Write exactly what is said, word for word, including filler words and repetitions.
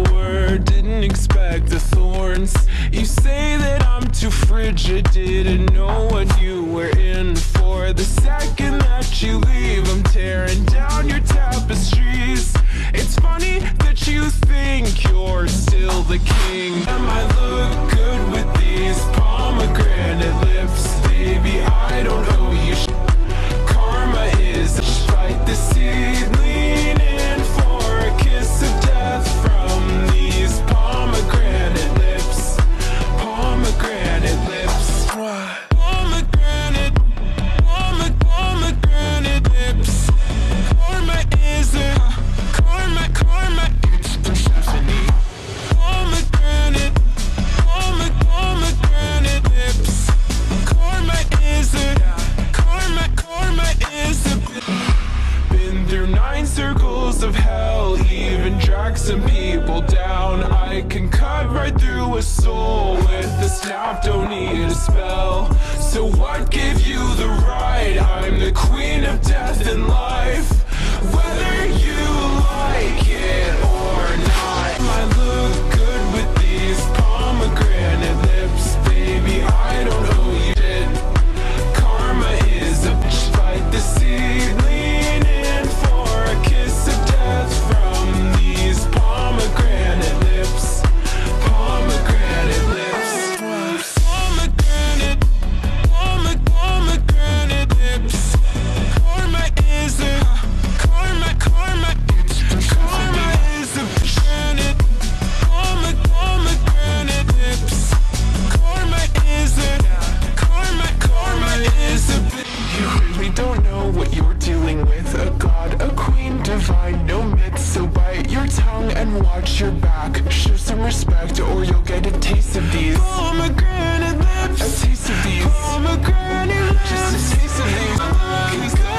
sour, didn't expect the thorns. You say that I'm too frigid, didn't know what you were in for. The second that you leave, I'm tearing down your tapestries. It's funny that you think you're still the king. Am I look good with these pomegranate lips? Baby, I don't owe you sh Karma is a fight the seed, lean in for a kiss of death from these pomegranate lips. Pomegranate lips. Pomegranate, pomeg pomegranate lips. Karma is a karma, karma. It's Persephone. Pomegranate, pomeg pomegranate lips. Karma is a karma, karma is a. Been through nine circles of hell, even dragged some people down. I can cut right through a soul with a snap, don't need a spell. So what gave you the right? I'm the queen of death and life, whether you like it or not. I look good with these pomegranate lips. Baby, I don't owe you shit. Karma is a bitch, fight the seed, lean in for a kiss of death from these pomegranate lips. Pomegranate lips. Pomegranate, pomeg pomegranate lips. Karma is a karma, karma. Karma is a granite. Pomeg pomegranate lips. Karma is a karma, karma is a. You really don't know what you're dealing with. A god, a queen, divine, no myths. So bite your tongue and watch your back. Show some respect or you'll get a taste of these pomegranate lips. A taste of these pomegranate lips. Just a taste of these.